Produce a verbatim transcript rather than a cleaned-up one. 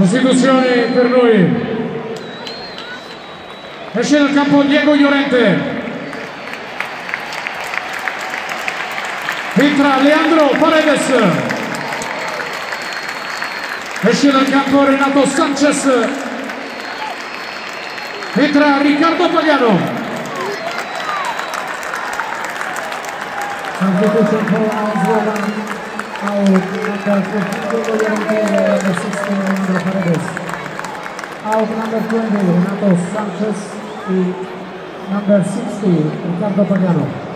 Sostituzione per lui. Esce dal campo Diego Llorente. Entra Leandro Paredes. Esce dal campo Renato Sanchez. Entra Riccardo Pagano. Substitution for Azuela. Out number fifteen, Llorente, number sixteen, Leandro Paredes. Out number twenty, Renato Sanchez. Y number sixty, Riccardo Pagano.